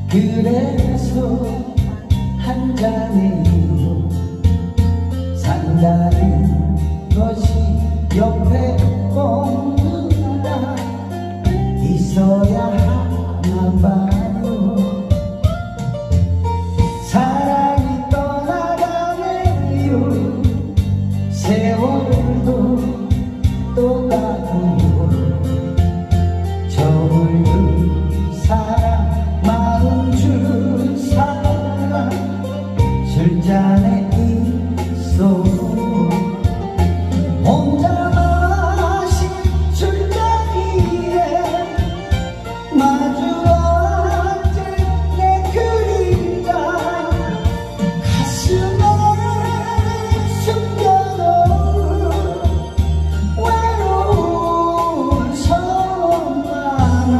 그래서 한 잔이요 산다는 것이 옆에 꼭 누가 있어야 하나 봐요. 사랑이 떠나가네요. 세월도 또 가고요. 저물도 사랑 마음 줄 사랑 술잔에 있어. 혼자 마신 술자리에 마주 앉은 내 그림자 가슴에 숨겨놓은 외로운 손만아.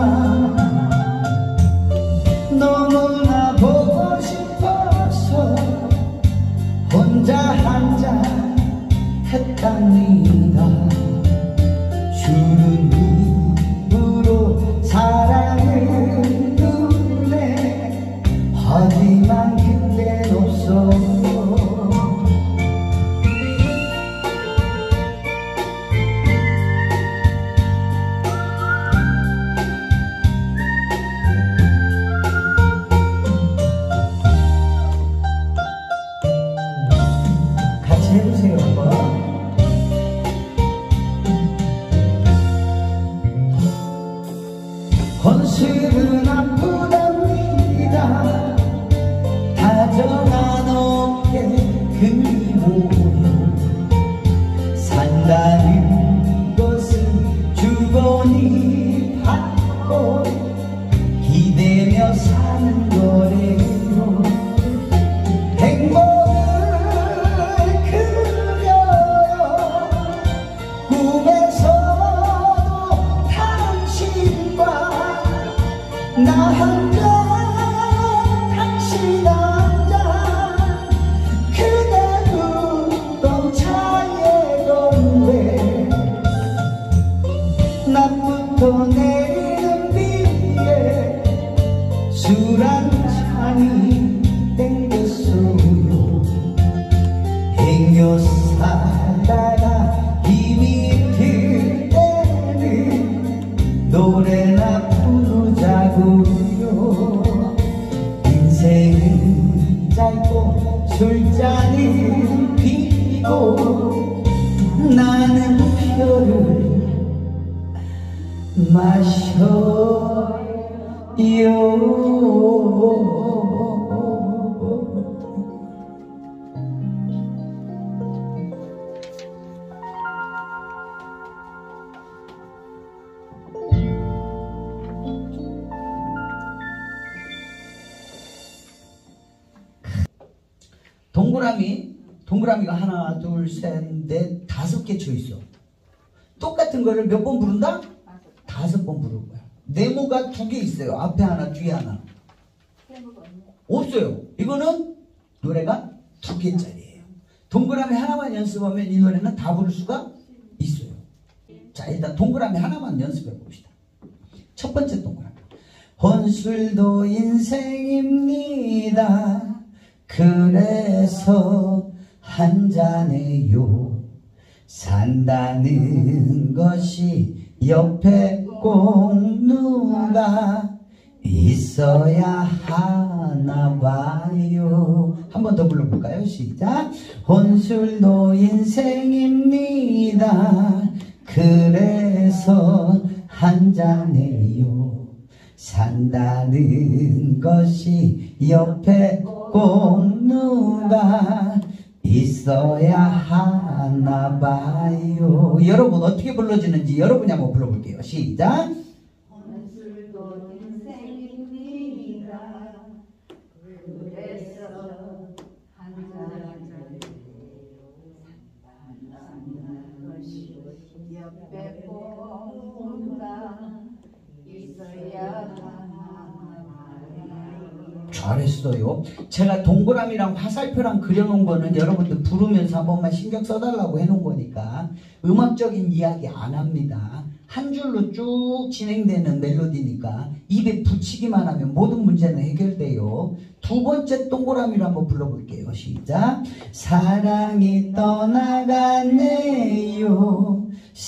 너무나 보고 싶어서 혼자 한잔 했답니다. 주는 입으로 사랑을 눈에 하지만 그댄 없어요. 같이 해보세요 한번. 혼술은 아프답니다. 다정한 어깨 그리워요. 산다는 것은 주거니 받고 기대며 사는 거래요. 행복을 그려요. 꿈에서도 당신과 나 한자 당신 한자 그대 눈동자의 건데 낮부터 내리는 비에 술 한 잔이 땡겼어요. 행여 살다가 힘이 들 때는 노래나 부르자고요. 인생은 짧고 술잔은 비고 나는 표를 마셔요. 동그라미가 하나 둘 셋 넷 다섯 개 쳐 있어. 똑같은 거를 몇 번 부른다? 5번 부를 거야. 네모가 2개 있어요. 앞에 하나 뒤에 하나. 없어요. 이거는 노래가 2개짜리예요. 동그라미 하나만 연습하면 이 노래는 다 부를 수가 있어요. 자, 일단 동그라미 하나만 연습해 봅시다. 첫 번째 동그라미. 혼술도 인생입니다. 그래서 한잔해요. 산다는 것이 옆에 꼭 누가 있어야 하나 봐요. 한 번 더 불러볼까요? 시작. 혼술도 인생입니다. 그래서 한잔해요. 산다는 것이 옆에 꼭 누가 있어야 하나 봐요. 여러분 어떻게 불러지는지 여러분이 한번 불러볼게요. 시작. 혼술도 인생입니다. 그래서 한잔해요. 산다는 것이 옆에 꼭 누가 있어야 하나 봐요. 잘했어요. 제가 동그라미랑 화살표랑 그려놓은 거는 여러분들 부르면서 한 번만 신경 써달라고 해놓은 거니까 음악적인 이야기 안 합니다. 한 줄로 쭉 진행되는 멜로디니까 입에 붙이기만 하면 모든 문제는 해결돼요. 두 번째 동그라미로 한번 불러볼게요. 시작. 사랑이 떠나가네요.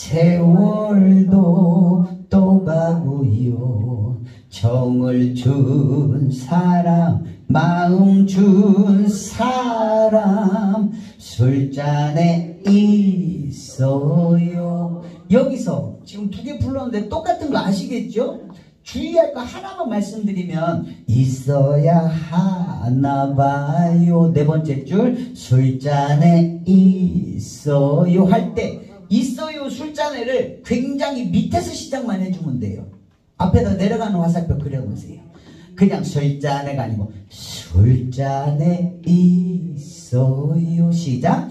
세월도 또 가고요. 정을 준 사람, 마음 준 사람, 술잔에 있어요. 여기서 지금 두 개 불렀는데 똑같은 거 아시겠죠? 주의할 거 하나만 말씀드리면 있어야 하나 봐요. 네 번째 줄 술잔에 있어요 할 때 있어요 술잔에를 굉장히 밑에서 시작만 해주면 돼요. 앞에다 내려가는 화살표 그려보세요. 그냥 술잔에가 아니고 술잔에 있어요. 시작.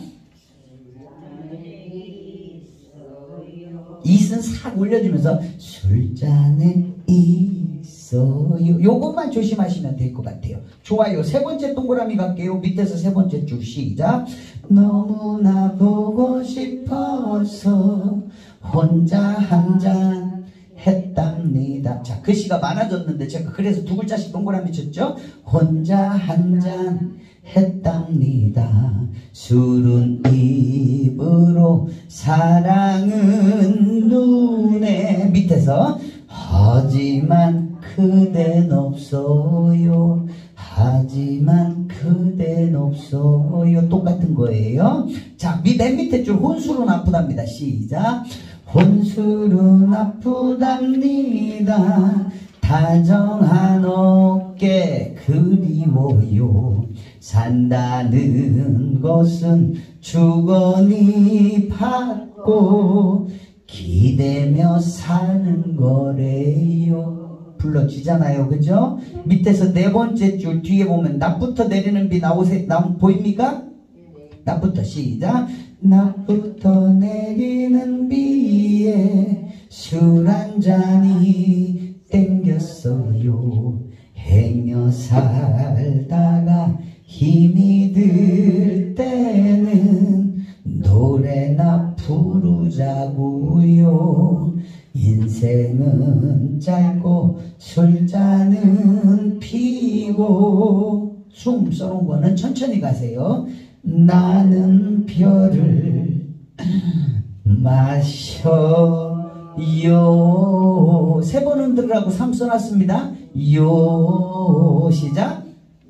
이은 싹 올려주면서 술잔에 있어요. 요것만 조심하시면 될 것 같아요. 좋아요. 세 번째 동그라미 갈게요. 밑에서 세 번째 줄 시작. 너무나 보고 싶어서 혼자 한잔 했답니다. 자, 글씨가 많아졌는데 제가 그래서 두 글자씩 동그라미 쳤죠. 혼자 한잔 했답니다. 술은 입으로 사랑은 눈에 밑에서 하지만 그댄 없어요. 하지만 그댄 없어요. 똑같은 거예요. 자, 맨 밑에 줄 혼술은 아프답니다. 시작. 혼술은 아프답니다. 다정한 어깨 그리워요. 산다는 것은 주거니 받고 기대며 사는 거래요. 불러주잖아요. 그죠? 밑에서 네 번째 줄 뒤에 보면 낮부터 내리는 비 보입니까? 낮부터 시작. 낮부터 내리는 비에 술 한 잔이 땡겼어요. 행여 살다가 힘이 들 때는 노래나 부르자고요. 인생은 짧고 술잔은 피고 숨 쏘는 거는 천천히 가세요. 나는 별을 마셔요. 세 번 흔들으라고 삼 써놨습니다. 요 시작.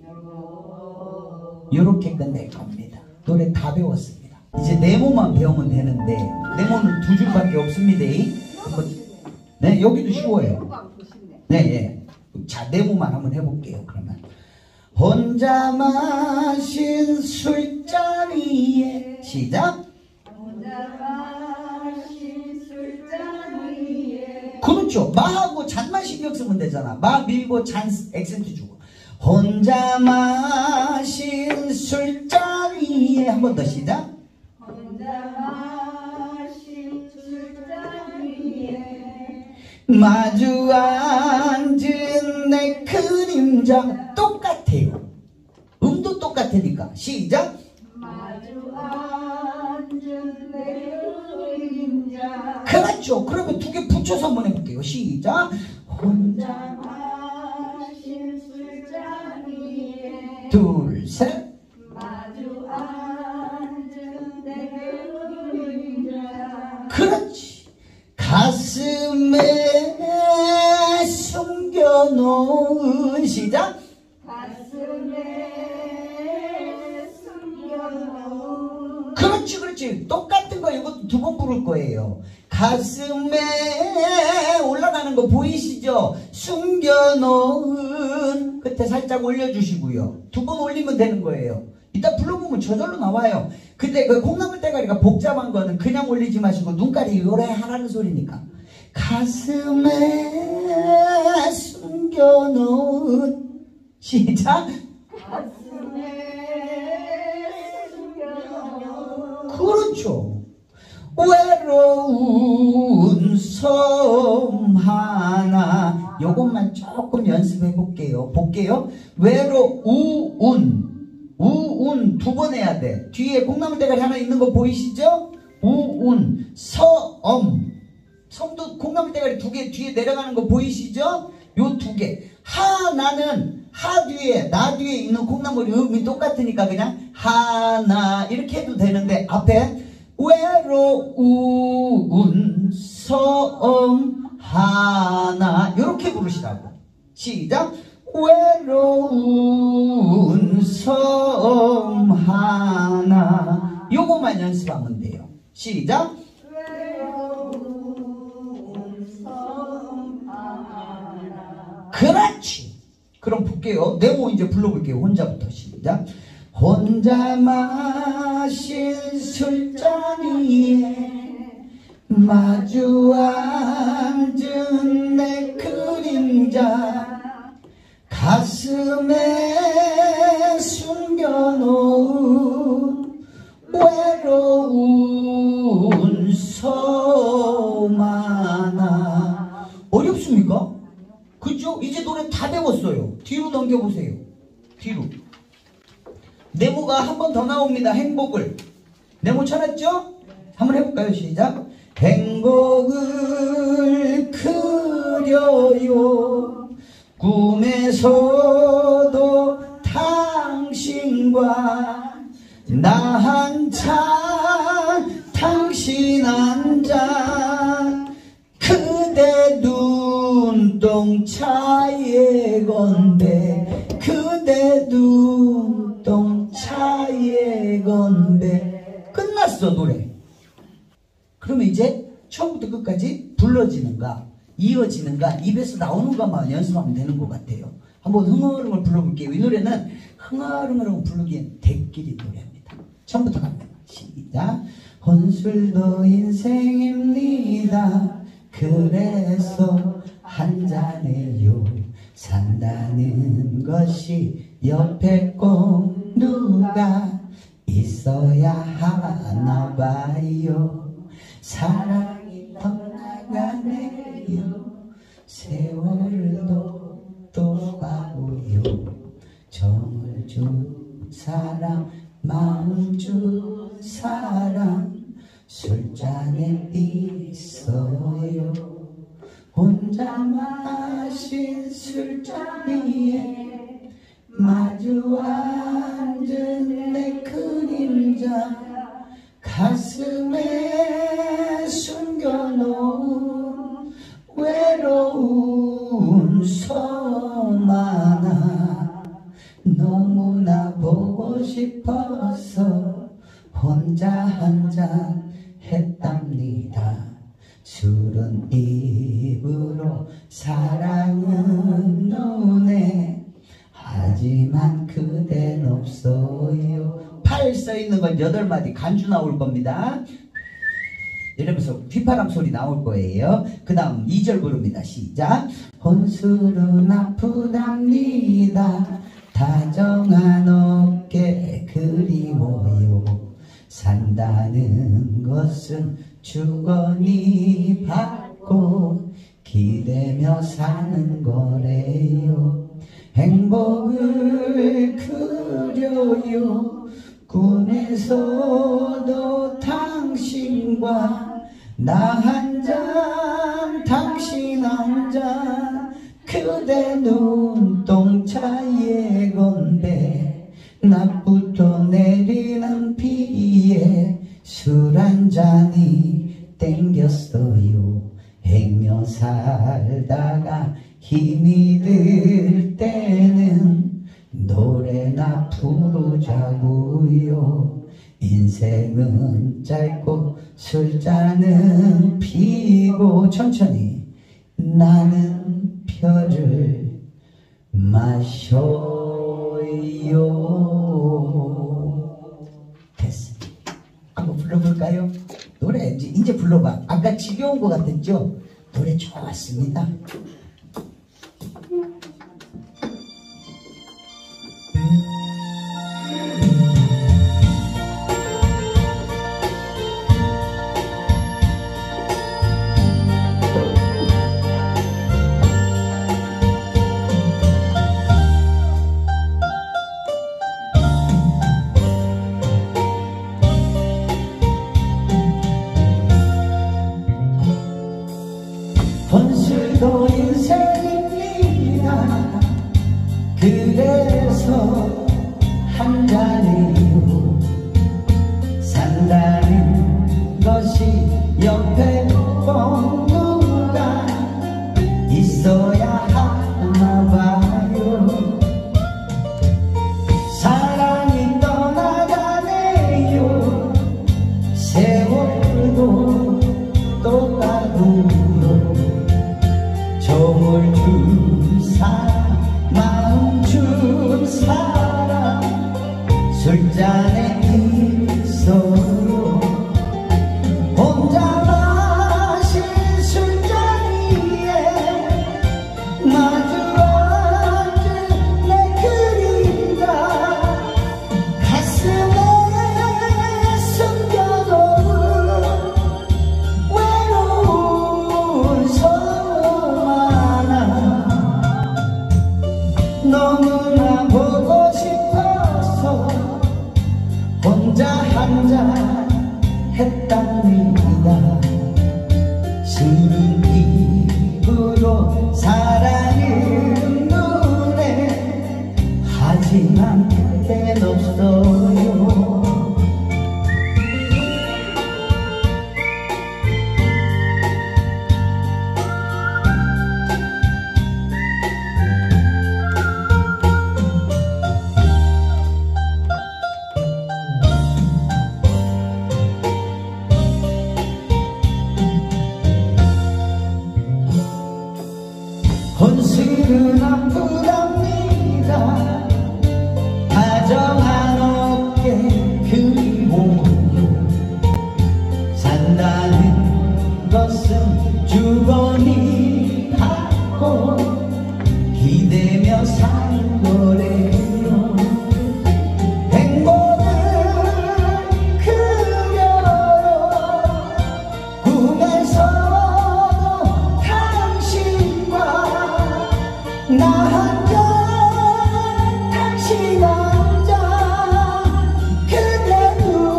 요렇게 끝낼 겁니다. 노래 다 배웠습니다. 이제 네모만 배우면 되는데 네모는 두 줄밖에 없습니다. 네, 여기도 쉬워요. 네, 예. 자, 네모만 한번 해볼게요. 그러면 혼자 마신 술자리에 시작. 혼자 마신 술자리에. 그렇죠. 마하고 잔만 신경 쓰면 되잖아. 마 밀고 잔 액센트 주고. 혼자 마신 술자리에 한 번 더 시작. 혼자 마신 술자리에 마주 앉은 내 그림자. 똑같아요. 음도 똑같으니까 시작. 마주 앉은 내 그림자. 그렇죠. 그러면 두 개 붙여서 한번 해볼게요. 시작. 혼자 마신 술자리에 둘 셋. 마주 앉은 내 그림자. 그렇지. 가슴에 숨겨놓은 시작. 가슴에 숨겨놓은. 그렇지 그렇지. 똑같은 거 이것도 두 번 부를 거예요. 가슴에 올라가는 거 보이시죠? 숨겨놓은 끝에 살짝 올려주시고요. 두 번 올리면 되는 거예요. 이따 불러보면 저절로 나와요. 근데 그 콩나물 대가리가 복잡한 거는 그냥 올리지 마시고 눈깔이 요래 하라는 소리니까. 가슴에 숨겨놓은 시작. 가슴에 숨겨놓은. 그렇죠. 외로운 섬 하나. 요것만 조금 연습해 볼게요. 우운 두 번 해야 돼. 뒤에 콩나물 대가리 하나 있는 거 보이시죠? 우운 서엄 성도 콩나물 대가리 2개 뒤에 내려가는 거 보이시죠? 요 2개. 하나는 하 뒤에 나 뒤에 있는 콩나물이 음이 똑같으니까 그냥 하나 이렇게 해도 되는데 앞에 외로운 섬 하나 이렇게 부르시라고. 시작. 외로운 섬 하나. 요거만 연습하면 돼요. 시작. 외로운 섬 하나. 그렇지. 그럼 볼게요. 네모 이제 불러볼게요. 혼자부터. 시작. 혼자 마신 술잔위에 마주 앉은 내 그림자 가슴에 숨겨놓은 외로운 섬 하나. 어렵습니까? 그죠? 이제 노래 다 배웠어요. 뒤로 넘겨보세요. 뒤로. 네모가 한 번 더 나옵니다. 행복을. 네모 찾았죠? 한번 해볼까요? 시작. 행복을 그려요. 꿈에서도 당신과 나 한잔 당신 한잔 그대 눈동자의 건배 그대 눈동자의 건배. 끝났어 노래. 그러면 이제 처음부터 끝까지 불러지는가 이어지는가 입에서 나오는가만 연습하면 되는 것 같아요. 한번 흥얼흥얼 불러볼게요. 이 노래는 흥얼흥얼 부르기엔 대끼리 노래입니다. 처음부터 갑니다. 시작. 혼술도 인생입니다. 그래서 한잔해요. 산다는 것이 옆에 꼭 누가 있어야 하나 봐요. 사랑이 떠나가네요. 세월도 또 가고요. 정을 준 사람 마음 준 사람 술잔에 있어요. 혼자 마신 술잔위에 마주 앉은 내 그림자 가슴에 숨겨놓은 외로운 섬 하나. 너무나 보고 싶어서 혼자 한잔 했답니다. 술은 입으로 사랑은 눈에 하지만 그댄 없어요. 팔 써있는 건 8마디 간주 나올 겁니다. 이러면서 휘파람 소리 나올 거예요. 그 다음 2절 부릅니다. 시작. 혼술은 아프답니다. 다정한 어깨 그리워요. 산다는 것은 주거니 받고 기대며 사는 거래요. 행복을 그려요. 꿈에서도 당신과 나 한잔 당신 한잔 그대 눈동자의 건배 낮부터 내리는 비에 술 한잔이 땡겼어요. 행여 살다가 힘이 들 때는 노래나 부르자고요. 인생은 짧고 술잔은 피고 천천히 나는 별을 마셔요. 됐습니다. 한번 불러볼까요? 노래 이제 불러봐. 아까 지겨운 것 같았죠? 노래 좋았습니다. 그래서 한 잔이요 산다는 것이 옆에 꼭 누가 있어야 하나 봐요. 사랑이 떠나가네요. 세월도 또 가고요. 정을 준 사람, 마음 준 사람 술잔에 있어요. 혼자 마실 술자리에 마주 앉은 내 그림자 가슴에 숨겨놓은 외로운 섬 하나 너무나 보고 싶어서 혼자 한잔 했답니다. 술은 입으로 사랑은 눈에 하지만 그땐 없어요. 혼술은 아프답니다. 다정한 어깨 그리고 산다는 것은 주거니 하고 기대며 사는 거래요. 행복을 그려요. 꿈에서도 당신과 나 한자 당신 한자 그대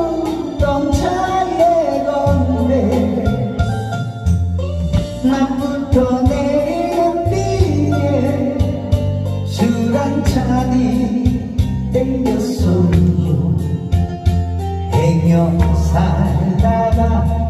눈동자의 건데 낮부터 내리는 비에 술 한 잔이 땡겼어요. 행여 살다가